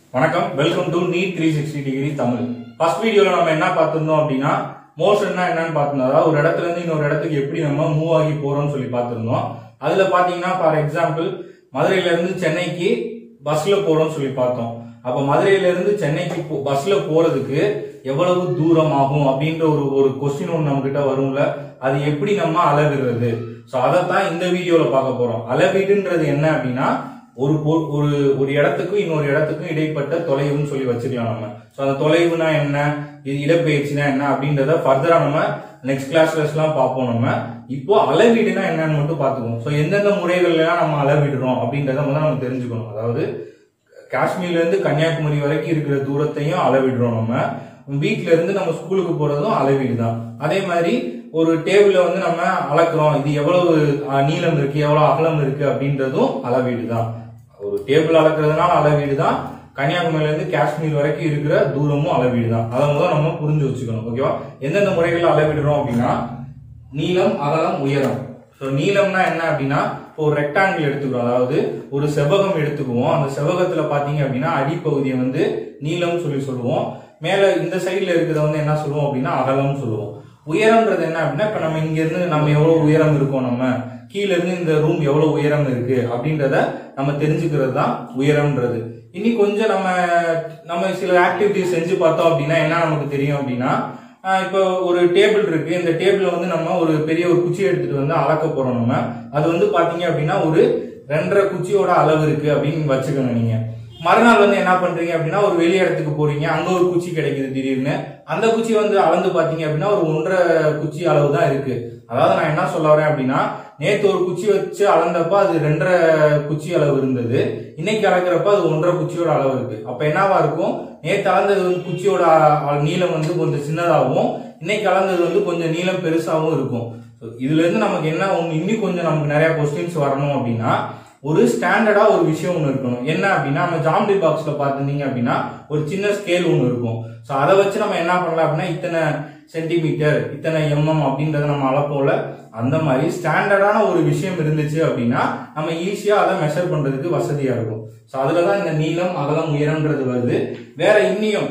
வணக்கம், welcome to NEET 360 degree Tamil. First வீடியோல நம்ம என்ன பார்த்திருந்தோம் அப்படின்னா மோஷன்னா என்னன்னு பார்த்திருந்தோம். அதாவது ஒரு இடத்துல இருந்து இன்னொரு இடத்துக்கு எப்படி நம்ம மூவ் ஆகி போறோம்னு சொல்லி பார்த்திருந்தோம். அதுல பாத்தீங்கன்னா ஃபார் எக்ஸாம்பிள் மதுரையில இருந்து சென்னைக்கு பஸ்ல போறோம்னு சொல்லி பார்த்தோம். அப்ப மதுரையில இருந்து சென்னைக்கு பஸ்ல போறதுக்கு எவ்வளவு தூரம் ஆகும் அப்படின்ற ஒரு கொஸ்டின் ஒன்று நம்ம கிட்ட வரும்ல, அது எப்படி நம்ம அளவிடுறது. சோ அதைத்தான் இந்த வீடியோல பார்க்க போறோம். அளவீடுன்றது என்ன அப்படின்னா ஒரு இடத்துக்கும் இன்னொரு இடத்துக்கும் இடைப்பட்ட தொலைவுன்னு சொல்லி வச்சுக்கலாம் நம்ம. சோ அந்த தொலைவுனா என்ன, இது இடப்பெயர்ச்சினா என்ன அப்படின்றத ஃபர்தரா நம்ம நெக்ஸ்ட் கிளாஸ்ல எல்லாம் பார்ப்போம். நம்ம இப்போ அளவீடுனா என்னன்னு மட்டும் பாத்துக்கோம். சோ எந்தெந்த முறைகள்ல எல்லாம் நம்ம அளவிடுறோம் அப்படின்றத முதல்ல நம்ம தெரிஞ்சுக்கணும். அதாவது காஷ்மீர்ல இருந்து கன்னியாகுமரி வரைக்கும் இருக்கிற தூரத்தையும் அளவிடுறோம். நம்ம வீட்ல இருந்து நம்ம ஸ்கூலுக்கு போறதும் அளவீடு தான். அதே மாதிரி ஒரு டேபிள்ல வந்து நம்ம அளக்குறோம், இது எவ்வளவு நீளம் இருக்கு எவ்வளவு அகலம் இருக்கு அப்படின்றதும் அளவீடு தான். ஒரு டேபிள் அளக்குறதுனால அளவீடு தான். கன்னியாகுமரியில இருந்து காஷ்மீர் வரைக்கும் இருக்கிற தூரமும் அளவீடு தான். அதை முதல்ல நம்ம புரிஞ்சு வச்சுக்கணும். ஓகேவா? எந்தெந்த முறைகள் அளவிடுறோம் அப்படின்னா நீளம், அகலம், உயரம். நீளம்னா என்ன அப்படின்னா ஒரு ரெக்டாங்கிள் எடுத்துக்கிறோம். அதாவது ஒரு செவ்வகம் எடுத்துக்குவோம். அந்த செவ்வகத்துல பாத்தீங்க அப்படின்னா அடிப்பகுதியை வந்து நீளம் சொல்லுவோம். மேல இந்த சைட்ல இருக்கிறத வந்து என்ன சொல்லுவோம் அப்படின்னா அகலம் சொல்லுவோம். உயரம்ன்றது என்ன அப்படின்னா இப்ப நம்ம இங்க இருந்து நம்ம எவ்வளவு உயரம் இருக்கோம், நம்ம கீழ இருந்து இந்த ரூம் எவ்வளவு உயரம் இருக்கு அப்படின்றத நம்ம தெரிஞ்சுக்கிறது தான் உயரம்ன்றது. இனி கொஞ்சம் நம்ம சில ஆக்டிவிட்டிஸ் செஞ்சு பார்த்தோம் அப்படின்னா என்ன நமக்கு தெரியும் அப்படின்னா, இப்போ ஒரு டேபிள் இருக்கு. இந்த டேபிள் வந்து நம்ம ஒரு பெரிய ஒரு குச்சி எடுத்துட்டு வந்து அளக்க போறோம். நம்ம அது வந்து பாத்தீங்க அப்படின்னா ஒரு 2.5 குச்சியோட அளவு இருக்கு அப்படின்னு வச்சுக்கோங்க. நீங்க மறுநாள் வந்து என்ன பண்றீங்க அப்படின்னா ஒரு வெளி இடத்துக்கு போறீங்க, அங்க ஒரு குச்சி கிடைக்குது திடீர்னு. அந்த குச்சி வந்து அளந்து பாத்தீங்க அப்படின்னா ஒரு 1.5 குச்சி அளவு தான் இருக்கு. அதாவது நான் என்ன சொல்ல வரேன் அப்படின்னா, நேத்து ஒரு குச்சி வச்சு அளந்தப்ப அது 2.5 குச்சி அளவு இருந்தது. இன்னைக்கு அளக்கிறப்ப அது 1.5 குச்சியோட அளவு இருக்கு. அப்ப என்னவா இருக்கும், நேத்து அளந்தது வந்து குச்சியோட நீளம் வந்து கொஞ்சம் சின்னதாகவும் இன்னைக்கு அளந்தது வந்து கொஞ்சம் நீளம் பெருசாகவும் இருக்கும். இதுல இருந்து நமக்கு என்ன இன்னும் கொஞ்சம் நமக்கு நிறைய கொஸ்டின்ஸ் வரணும் அப்படின்னா ஒரு ஸ்டாண்டர்டா ஒரு விஷயம் ஒண்ணு இருக்கணும். என்ன அப்படின்னா நம்ம ஜாமெட்ரி பாக்ஸ்ல பாத்துட்டீங்க அப்படின்னா ஒரு சின்ன ஸ்கேல் ஒண்ணு இருக்கும். சோ அதை வச்சு நம்ம என்ன பண்ணலாம் அப்படின்னா இத்தனை சென்டிமீட்டர் இத்தனை mm அப்படின்றத நம்ம அளப்போல அந்த மாதிரி ஸ்டாண்டர்டான ஒரு விஷயம் இருந்துச்சு அப்படின்னா நம்ம ஈஸியா அதை மெஷர் பண்றதுக்கு வசதியா இருக்கும். சோ அதுலதான் இந்த நீளம், அகலம், உயரம்ன்றது வருது. வேற இன்னியும்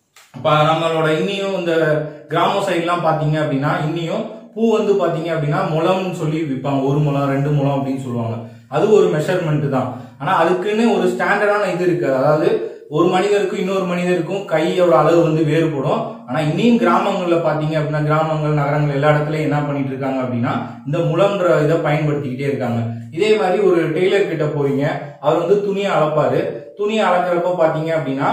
நம்மளோட இன்னியும் இந்த கிராம சைட் எல்லாம் பாத்தீங்க அப்படின்னா இன்னியும் பூ வந்து பாத்தீங்க அப்படின்னா முழம்னு சொல்லி விற்பாங்க. 1 முழம் 2 முழம் அப்படின்னு சொல்லுவாங்க. அது ஒரு மெஷர்மெண்ட் தான். ஆனா அதுக்குன்னு ஒரு ஸ்டாண்டர்டான இது இருக்கு. அதாவது ஒரு மனிதருக்கும் இன்னொரு மனிதருக்கும் கையோட அளவு வந்து வேறுபடும். ஆனா இன்னும் கிராமங்கள்ல பாத்தீங்க அப்படின்னா கிராமங்கள், நகரங்கள் எல்லா இடத்துலயும் என்ன பண்ணிட்டு இருக்காங்க அப்படின்னா இந்த முழம்ன்ற இதை பயன்படுத்திக்கிட்டே இருக்காங்க. இதே மாதிரி ஒரு டெய்லர் கிட்ட போறீங்க, அவர் வந்து துணியை அளப்பாரு. துணியை அளக்கிறப்ப பாத்தீங்க அப்படின்னா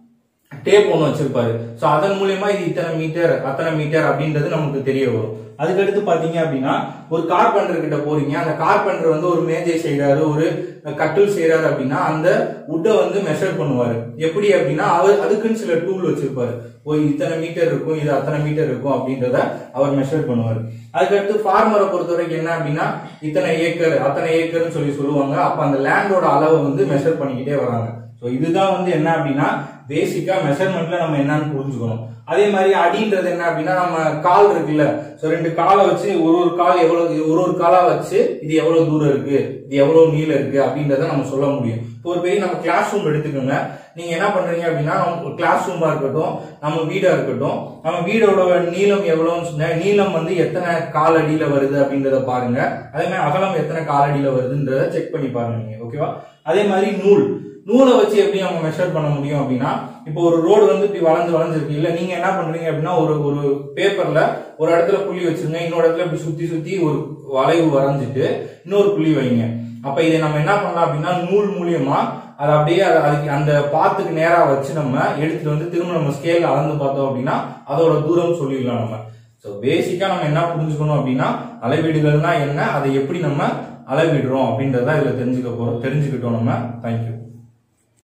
டேப் ஒண்ணு வச்சிருப்பாரு. சோ அதன் மூலியமா இது இத்தனை மீட்டர் அத்தனை மீட்டர் அப்படின்றது நமக்கு தெரிய வரும். அதுக்கடுத்து பாத்தீங்க அப்படின்னா ஒரு கார்பெண்டர் கிட்ட போறீங்க, அந்த கார்பெண்டர் வந்து ஒரு மேஜை செய்யறாரு, ஒரு கட்டில் செய்யறாரு அப்படின்னா அந்த உட்டை வந்து மெஷர் பண்ணுவாரு. எப்படி அப்படின்னா அவர் அதுக்குன்னு சில டூல் வச்சிருப்பாரு. இத்தனை மீட்டர் இருக்கும், இது அத்தனை மீட்டர் இருக்கும் அப்படின்றத அவர் மெஷர் பண்ணுவாரு. அதுக்கடுத்து ஃபார்மரை பொறுத்த வரைக்கும் என்ன அப்படின்னா இத்தனை ஏக்கர் அத்தனை ஏக்கர்னு சொல்லுவாங்க. அப்ப அந்த லேண்டோட அளவை வந்து மெஷர் பண்ணிக்கிட்டே வராங்க. சோ இதுதான் வந்து என்ன அப்படின்னா பேசிக்கா மெஷர்மெண்ட்ல நம்ம என்னன்னு புரிஞ்சுக்கணும். அதே மாதிரி அடின்றது என்ன அப்படின்னா நம்ம கால் இருக்குல்ல, சோ 2 காலை வச்சு ஒரு கால் எவ்வளவு ஒரு காலா வச்சு இது எவ்வளவு தூரம் இருக்கு, இது எவ்வளவு நீளம் இருக்கு அப்படின்றத நம்ம சொல்ல முடியும். இப்போ ஒரு பெரிய நம்ம கிளாஸ் ரூம் எடுத்துக்கோங்க. நீங்க என்ன பண்றீங்க அப்படின்னா கிளாஸ் ரூமா இருக்கட்டும், நம்ம வீடா இருக்கட்டும், நம்ம வீடோட நீளம் எவ்வளவுன்னு சொன்னா நீளம் வந்து எத்தனை கால் அடியில வருது அப்படின்றத பாருங்க. அதே மாதிரி அகலம் எத்தனை கால் அடியில வருதுன்றத செக் பண்ணி பாருங்க நீங்க. ஓகேவா? அதே மாதிரி நூலை வச்சு எப்படி நம்ம மெஷர் பண்ண முடியும் அப்படின்னா இப்போ ஒரு ரோடு வந்து இப்படி வளைஞ்சிருக்கு இல்ல, நீங்க என்ன பண்றீங்க அப்படின்னா ஒரு பேப்பர்ல ஒரு இடத்துல புள்ளி வச்சிருங்க, இன்னொரு இடத்துல இப்படி சுத்தி ஒரு வளைவு வரைஞ்சிட்டு இன்னொரு புள்ளி வைங்க. அப்ப இதை நம்ம என்ன பண்ணலாம் அப்படின்னா நூல் மூலியமா அதை அப்படியே அதுக்கு அந்த பாத்துக்கு நேரா வச்சு நம்ம எடுத்துட்டு வந்து திரும்ப நம்ம ஸ்கேல் அளந்து பார்த்தோம் அப்படின்னா அதோட தூரம் சொல்லிடலாம் நம்ம. சோ பேசிக்கா நம்ம என்ன புரிஞ்சுக்கணும் அப்படின்னா அளவீடுகள்னா என்ன, அதை எப்படி நம்ம அளவிடுறோம் அப்படின்றத இதுல தெரிஞ்சுக்கிட்டோம் நம்ம. தேங்க்யூ.